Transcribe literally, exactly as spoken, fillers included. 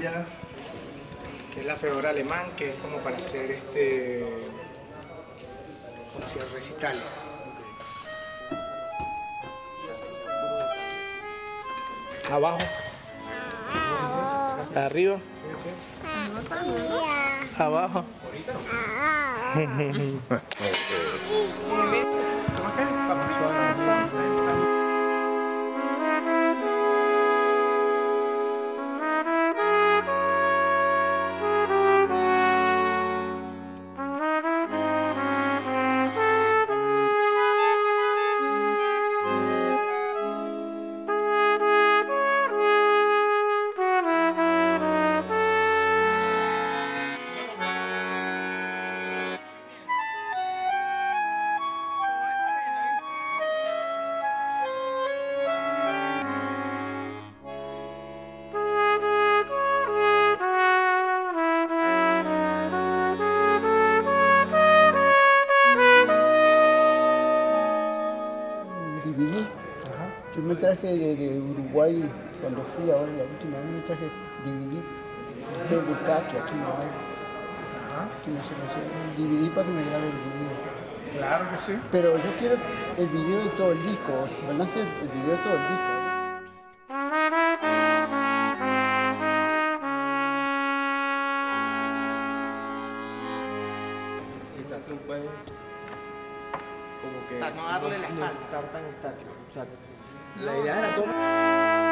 botella, que es la Fedora alemán, que es como para hacer este, como si recitales. Abajo. Arriba. Abajo. Dividí. Yo me traje de, de Uruguay, cuando fui ahora la última vez, me traje dividí desde acá, que aquí no hay. Aquí no se lo hace. Dividí para que me grabe el video. Claro que sí. Pero yo quiero el video de todo el disco, van a hacer el video de todo el disco. Quizás tú puedes como que O sea, no darle la no espalda. estar tan estático. O sea, la idea era tomar